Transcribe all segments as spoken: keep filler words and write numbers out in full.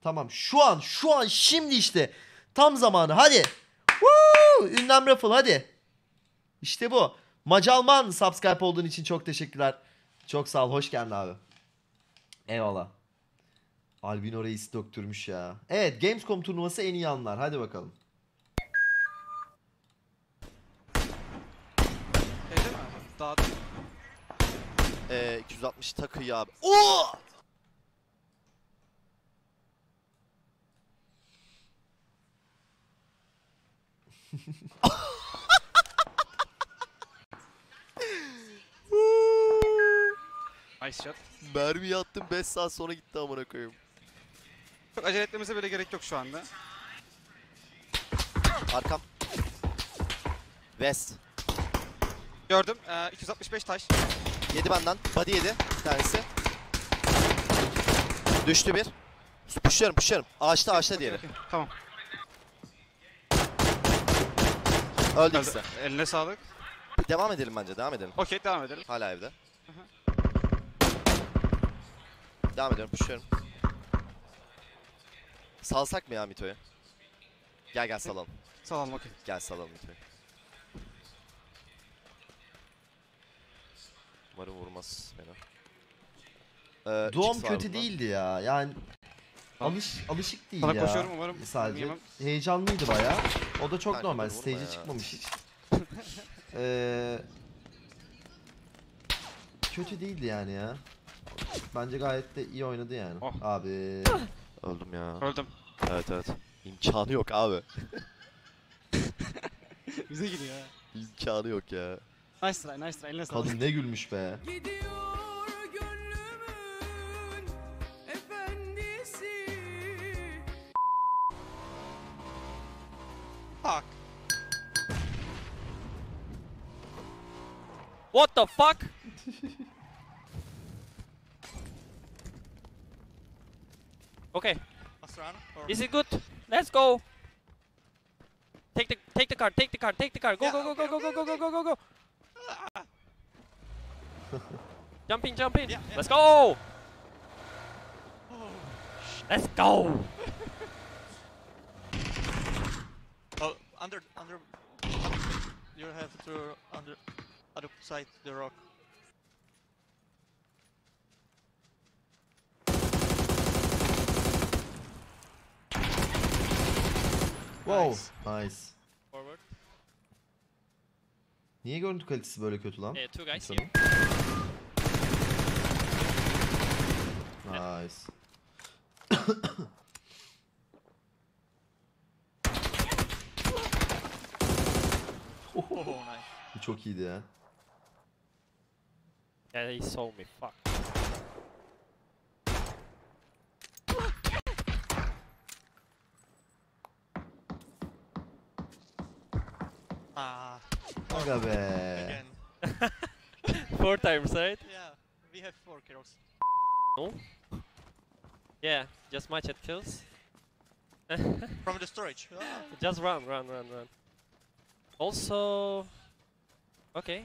Tamam. Şu an, şu an, şimdi işte. Tam zamanı. Hadi. Woo! Ünlem Raffle hadi. İşte bu. Macalman subscribe olduğun için çok teşekkürler. Çok sağ ol. Hoş geldin abi. Eyvallah. Albino Reis döktürmüş ya. Evet, Gamescom turnuvası en iyi anlar. Hadi bakalım. Öyle mi? Daha da... Ee, iki yüz altmış takıyı abi. Oo! Nice shot. Mermi attım beş saat sonra gitti amına koyayım. Çok acele etmemize bile gerek yok şu anda. Arkam. West. Gördüm. Ee, iki yüz altmış beş taş. Yedi benden. Body yedi. Bir tanesi. Düştü bir. Pushlarım pushlarım. Ağaçta ağaçta diğeri. Okay, tamam. Öldü ikisi. Eline sağlık. Devam edelim bence. Devam edelim. Okey, devam edelim. Hala evde. Devam ediyorum. Pushluyorum. Salsak mı ya Mito'yu? Gel gel salalım. Salalım, okey. Gel salalım Mito'yu. Umarım vurmaz beni. Ee, Doğum kötü değildi ya. Yani Tamam. alış alışık değil Sana ya. koşuyorum, umarım Sadece yemem. heyecanlıydı bayağı. O da çok Kanka normal. dur, vurma Stage'e ya. çıkmamış hiç. Ee, kötü değildi yani ya. Bence gayet de iyi oynadı yani. Oh. Abi. Öldüm ya. Öldüm. Evet evet. İmkanı yok abi. Bize gidiyor ya. İmkanı yok ya. Nice try, nice try. Eline sağlık. Kadın ne gülmüş be. Gidiyor gönlümün efendisi. Fuck. What the fuck? Okay, Last round. Or... is it good? Let's go. Take the take the car, take the car, take the car. Go Yeah, go go okay, go go okay, go go okay. go go go go. Jump in, jump in. Yeah, yeah. Let's go. Let's go. Oh, under, under, you have to under, other side the rock. Wow. Nice. Nice. Forward. Niye görüntü kalitesi böyle kötü lan? Uh, two guys Sanırım. here. Nice. Oh, nice. Bu çok iyiydi ya. Yeah, he saw me. Fuck. Ah, Aga be. again. Four times, right? Yeah, we have four kills. No. Yeah, just match at kills. From the storage. Ah. Just run, run, run, run. Also, okay.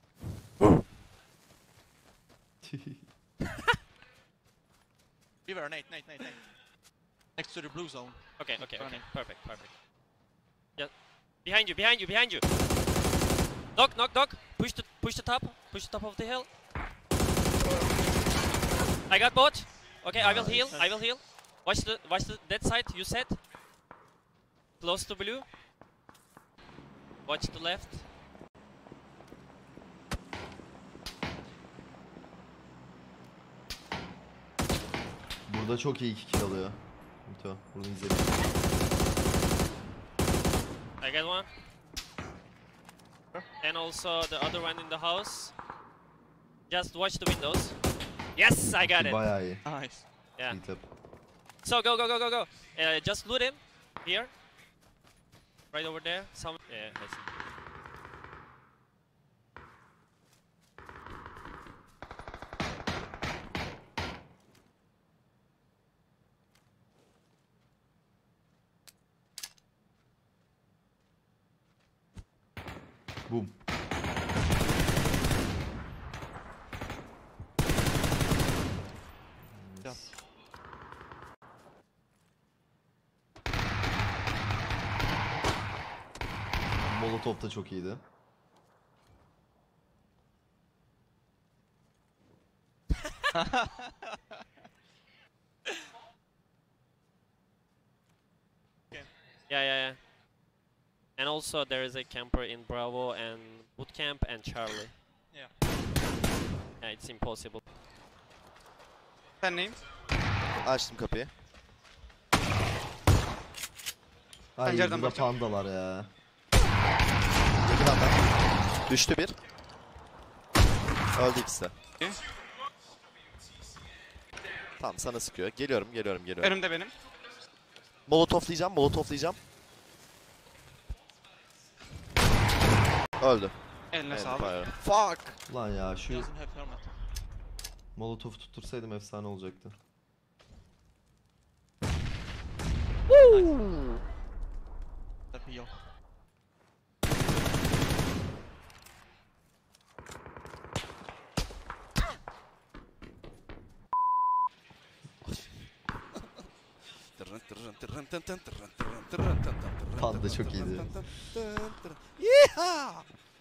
Beaver, Nate, Nate, Nate, Nate. Next to the blue zone. Okay, okay, okay. Running. Perfect, perfect. Yeah. Behind you, behind you, behind you. Knock, knock, knock. Push the push the top. Push the top of the hill. I got both. Okay, I will heal. I will heal. Watch the watch the dead side, you said. Close to blue. Watch the left. Burada çok iyi iki kill alıyor. Mito, bunu izledim. I got one. And also the other one in the house. Just watch the windows. Yes, I got it. Bayağı iyi. Nice. Yeah. İyi tap. So go, go, go, go, go. Uh, just loot him here. Right over there. Some. Yeah, I see. Boom. Yeah. Molotov da çok iyiydi. Yeah, yeah, yeah. And also there is a camper in Bravo and Bootcamp and Charlie. Yeah. Yeah, it's impossible. Pen name? Açtım kapıyı. Ay Pencereden burada bakacağım. pandalar ya. Yakın anda. Düştü bir. Öldü ikisi de. İyi. Tamam sana sıkıyor. Geliyorum geliyorum geliyorum. Önümde benim. Molotoflayacağım molotoflayacağım. Öldü. Eline Evet, sağlık. fire. Fuck. Ulan ya şu Doesn't have helmet. Molotov tuttursaydım efsane olacaktı. Let me heal. Panda çok iyiydi. Yeehaw!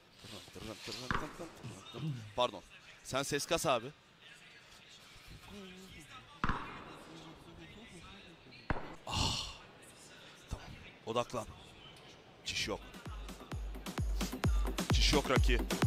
Pardon. Sen ses kas abi. Ah. Tamam. Odaklan. Çiş yok. Çiş yok Raki.